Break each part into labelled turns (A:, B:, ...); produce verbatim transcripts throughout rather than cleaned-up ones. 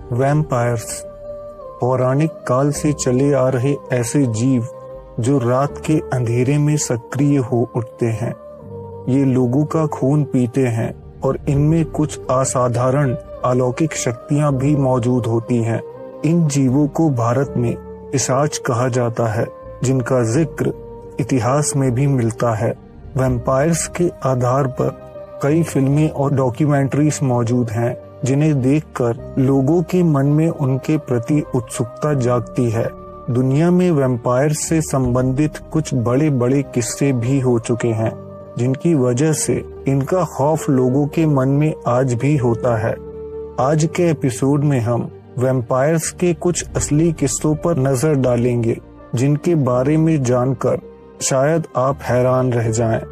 A: Vampires पौराणिक काल से चले आ रहे ऐसे जीव जो रात के अंधेरे में सक्रिय हो उठते हैं। ये लोगों का खून पीते हैं और इनमें कुछ असाधारण अलौकिक शक्तियां भी मौजूद होती हैं। इन जीवों को भारत में पिशाच कहा जाता है, जिनका जिक्र इतिहास में भी मिलता है। वैम्पायर्स के आधार पर कई फिल्में और डॉक्यूमेंट्रीज मौजूद हैं, जिन्हें देखकर लोगों के मन में उनके प्रति उत्सुकता जागती है। दुनिया में वैम्पायर से संबंधित कुछ बड़े बड़े किस्से भी हो चुके हैं, जिनकी वजह से इनका खौफ लोगों के मन में आज भी होता है। आज के एपिसोड में हम वैम्पायर्स के कुछ असली किस्सों पर नजर डालेंगे, जिनके बारे में जानकर शायद आप हैरान रह जाएं।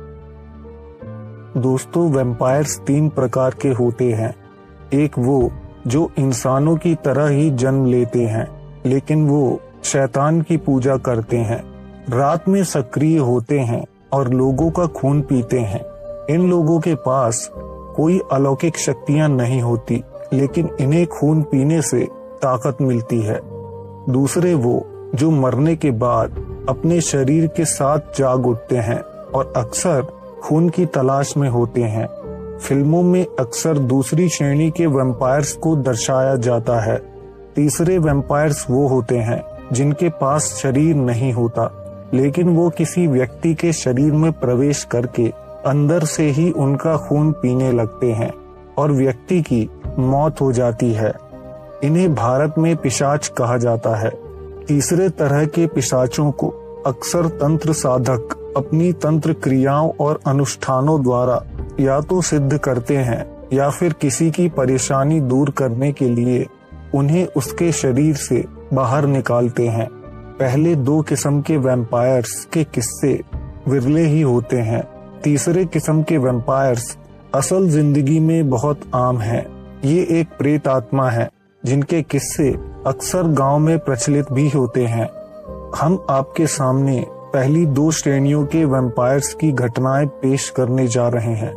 A: दोस्तों, वैम्पायर्स तीन प्रकार के होते हैं। एक वो जो इंसानों की तरह ही जन्म लेते हैं, लेकिन वो शैतान की पूजा करते हैं, रात में सक्रिय होते हैं और लोगों का खून पीते हैं। इन लोगों के पास कोई अलौकिक शक्तियां नहीं होती, लेकिन इन्हें खून पीने से ताकत मिलती है। दूसरे वो जो मरने के बाद अपने शरीर के साथ जाग उठते हैं और अक्सर खून की तलाश में होते हैं। फिल्मों में अक्सर दूसरी श्रेणी के वैम्पायर्स को दर्शाया जाता है। तीसरे वैम्पायर्स वो होते हैं जिनके पास शरीर नहीं होता, लेकिन वो किसी व्यक्ति के शरीर में प्रवेश करके अंदर से ही उनका खून पीने लगते हैं और व्यक्ति की मौत हो जाती है। इन्हें भारत में पिशाच कहा जाता है। तीसरे तरह के पिशाचों को अक्सर तंत्र साधक अपनी तंत्र क्रियाओं और अनुष्ठानों द्वारा या तो सिद्ध करते हैं या फिर किसी की परेशानी दूर करने के लिए उन्हें उसके शरीर से बाहर निकालते हैं। पहले दो किस्म के वैम्पायर्स के किस्से विरले ही होते हैं। तीसरे किस्म के वैम्पायर्स असल जिंदगी में बहुत आम हैं। ये एक प्रेत आत्मा है, जिनके किस्से अक्सर गांव में प्रचलित भी होते हैं। हम आपके सामने पहली दो श्रेणियों के वैम्पायर्स की घटनाएं पेश करने जा रहे हैं।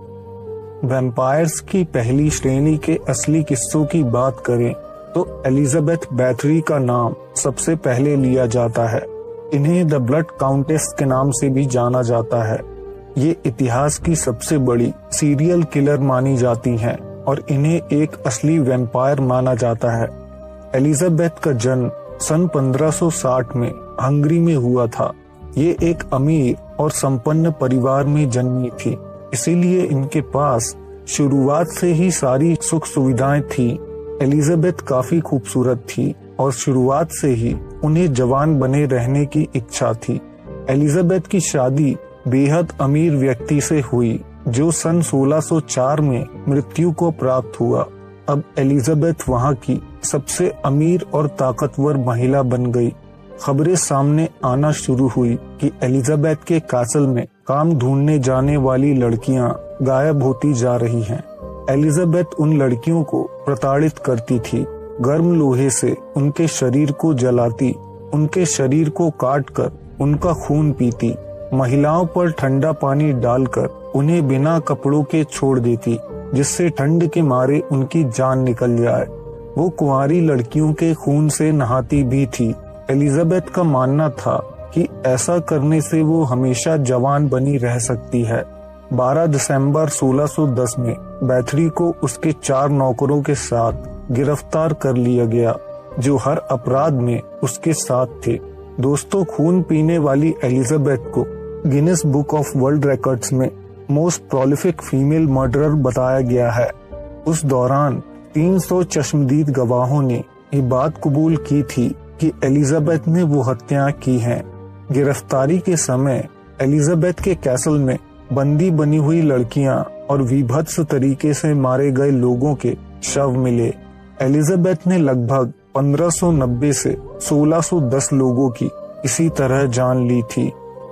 A: वैम्पायर्स की पहली श्रेणी के असली किस्सों की बात करें तो एलिजाबेथ बैथरी का नाम सबसे पहले लिया जाता है। इन्हें द ब्लड काउंटेस के नाम से भी जाना जाता है। ये इतिहास की सबसे बड़ी सीरियल किलर मानी जाती हैं और इन्हें एक असली वैम्पायर माना जाता है। एलिजाबेथ का जन्म सन पंद्रह सौ साठ में हंगरी में हुआ था। ये एक अमीर और संपन्न परिवार में जन्मी थी, इसीलिए इनके पास शुरुआत से ही सारी सुख सुविधाएं थी। एलिजाबेथ काफी खूबसूरत थी और शुरुआत से ही उन्हें जवान बने रहने की इच्छा थी। एलिजाबेथ की शादी बेहद अमीर व्यक्ति से हुई, जो सन सोलह सौ चार में मृत्यु को प्राप्त हुआ। अब एलिजाबेथ वहां की सबसे अमीर और ताकतवर महिला बन गई। खबरें सामने आना शुरू हुई कि एलिजाबेथ के कैसल में काम ढूंढने जाने वाली लड़कियां गायब होती जा रही हैं। एलिजाबेथ उन लड़कियों को प्रताड़ित करती थी, गर्म लोहे से उनके शरीर को जलाती, उनके शरीर को काटकर उनका खून पीती, महिलाओं पर ठंडा पानी डालकर उन्हें बिना कपड़ों के छोड़ देती, जिससे ठंड के मारे उनकी जान निकल जाए। वो कुंवारी लड़कियों के खून से नहाती भी थी। एलिजाबेथ का मानना था कि ऐसा करने से वो हमेशा जवान बनी रह सकती है। बारह दिसंबर सोलह सौ दस में बैथरी को उसके चार नौकरों के साथ गिरफ्तार कर लिया गया, जो हर अपराध में उसके साथ थे। दोस्तों, खून पीने वाली एलिजाबेथ को Guinness book of world records में मोस्ट प्रोलिफिक फीमेल मर्डरर बताया गया है। उस दौरान तीन सौ चश्मदीद गवाहों ने ये बात कबूल की थी कि एलिजाबेथ ने वो हत्याएं की हैं। गिरफ्तारी के समय एलिजाबेथ के कैसल में बंदी बनी हुई लड़कियां और विभत्स तरीके से मारे गए लोगों के शव मिले। एलिजाबेथ ने लगभग पंद्रह सौ नब्बे से सोलह सौ दस लोगों की इसी तरह जान ली थी।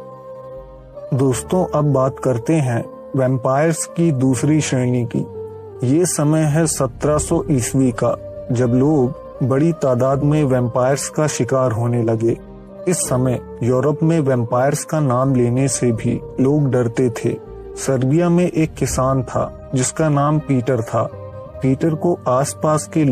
A: दोस्तों, अब बात करते हैं वैम्पायर्स की दूसरी श्रेणी की। ये समय है सत्रह सौ ईस्वी का, जब लोग बड़ी तादाद में वैम्पायर्स का शिकार होने लगे। इस समय यूरोप में वैम्पायर्स का नाम लेने से भी लोग डरते थे। सर्बिया में एक किसान था जिसका नाम पीटर था। पीटर को आसपास के लोग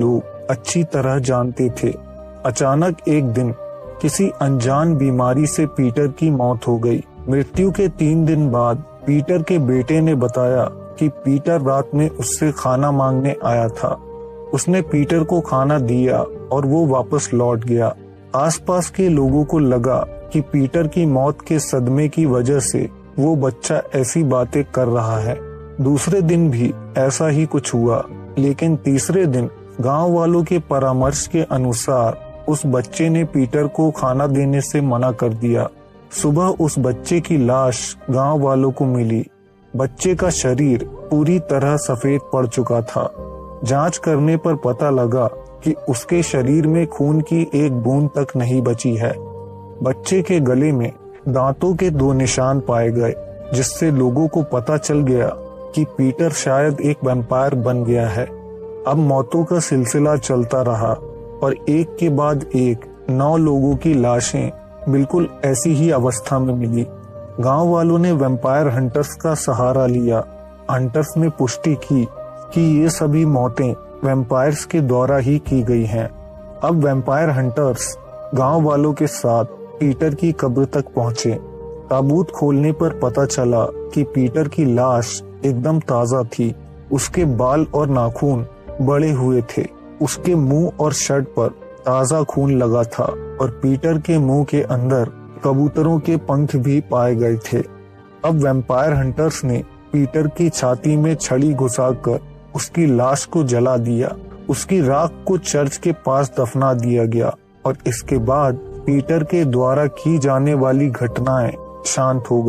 A: अच्छी तरह जानते थे। अचानक एक दिन किसी अनजान बीमारी से पीटर की मौत हो गई। मृत्यु के तीन दिन बाद पीटर के बेटे ने बताया कि पीटर रात में उससे खाना मांगने आया था। उसने पीटर को खाना दिया और वो वापस लौट गया। आसपास के लोगों को लगा कि पीटर की मौत के सदमे की वजह से वो बच्चा ऐसी बातें कर रहा है। दूसरे दिन भी ऐसा ही कुछ हुआ, लेकिन तीसरे दिन गांव वालों के परामर्श के अनुसार उस बच्चे ने पीटर को खाना देने से मना कर दिया। सुबह उस बच्चे की लाश गांव वालों को मिली। बच्चे का शरीर पूरी तरह सफेद पड़ चुका था। जांच करने पर पता लगा कि उसके शरीर में खून की एक बूंद तक नहीं बची है। बच्चे के गले में दांतों के दो निशान पाए गए, जिससे लोगों को पता चल गया कि पीटर शायद एक वैम्पायर बन गया है। अब मौतों का सिलसिला चलता रहा और एक के बाद एक नौ लोगों की लाशें बिल्कुल ऐसी ही अवस्था में मिली। गांव वालों ने वैम्पायर हंटर्स का सहारा लिया। हंटर्स ने पुष्टि की कि ये सभी मौतें वैम्पायर्स के द्वारा ही की गई हैं। अब वैम्पायर हंटर्स गांव वालों के साथ पीटर की कब्र तक पहुंचे। ताबूत खोलने पर पता चला कि पीटर की लाश एकदम ताजा थी। उसके बाल और नाखून बड़े हुए थे। उसके मुंह और शर्ट पर ताजा खून लगा था और पीटर के मुंह के अंदर कबूतरों के पंख भी पाए गए थे। अब वैम्पायर हंटर्स ने पीटर की छाती में छड़ी घुसाकर उसकी लाश को जला दिया। उसकी राख को चर्च के पास दफना दिया गया और इसके बाद पीटर के द्वारा की जाने वाली घटनाएं शांत हो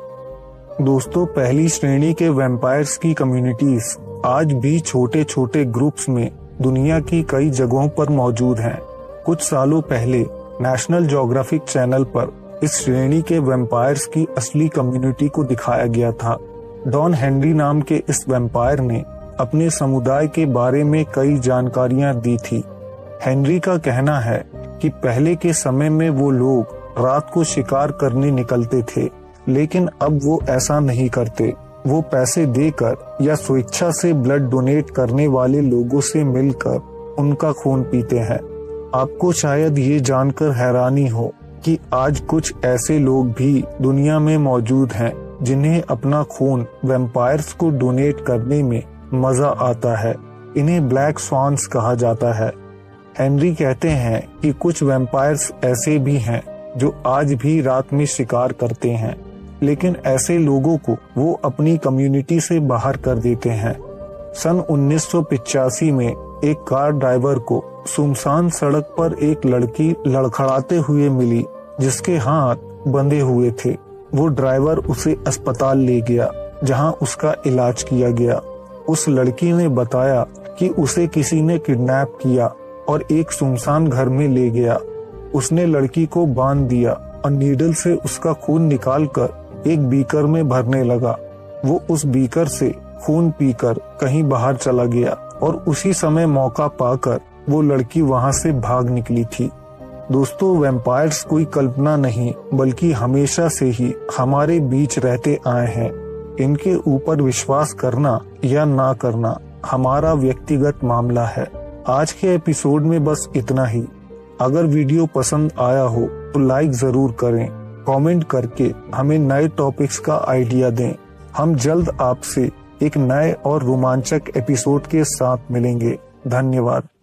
A: गईं। दोस्तों, पहली श्रेणी के वैम्पायर्स की कम्युनिटीज आज भी छोटे छोटे ग्रुप्स में दुनिया की कई जगहों पर मौजूद हैं। कुछ सालों पहले नेशनल ज्योग्राफिक चैनल पर इस श्रेणी के वैम्पायर्स की असली कम्युनिटी को दिखाया गया था। डॉन हेनरी नाम के इस वैम्पायर ने अपने समुदाय के बारे में कई जानकारियां दी थी। हेनरी का कहना है कि पहले के समय में वो लोग रात को शिकार करने निकलते थे, लेकिन अब वो ऐसा नहीं करते। वो पैसे देकर या स्वेच्छा से ब्लड डोनेट करने वाले लोगों से मिलकर उनका खून पीते हैं। आपको शायद ये जानकर हैरानी हो कि आज कुछ ऐसे लोग भी दुनिया में मौजूद हैं जिन्हें अपना खून वैम्पायर्स को डोनेट करने में मजा आता है। इन्हें ब्लैक स्वान्स कहा जाता है। हेनरी कहते हैं कि कुछ वैम्पायर्स ऐसे भी हैं जो आज भी रात में शिकार करते हैं, लेकिन ऐसे लोगों को वो अपनी कम्युनिटी से बाहर कर देते हैं। सन उन्नीस सौ पिचासी में एक कार ड्राइवर को सुनसान सड़क पर एक लड़की लड़खड़ाते हुए मिली जिसके हाथ बंधे हुए थे। वो ड्राइवर उसे अस्पताल ले गया, जहां उसका इलाज किया गया। उस लड़की ने बताया कि उसे किसी ने किडनैप किया और एक सुनसान घर में ले गया। उसने लड़की को बांध दिया और नीडल से उसका खून निकालकर एक बीकर में भरने लगा। वो उस बीकर से खून पीकर कहीं बाहर चला गया और उसी समय मौका पाकर वो लड़की वहां से भाग निकली थी। दोस्तों, वैम्पायर्स कोई कल्पना नहीं बल्कि हमेशा से ही हमारे बीच रहते आए हैं। इनके ऊपर विश्वास करना या ना करना हमारा व्यक्तिगत मामला है। आज के एपिसोड में बस इतना ही। अगर वीडियो पसंद आया हो तो लाइक जरूर करें। कमेंट करके हमें नए टॉपिक्स का आइडिया दें। हम जल्द आपसे एक नए और रोमांचक एपिसोड के साथ मिलेंगे। धन्यवाद।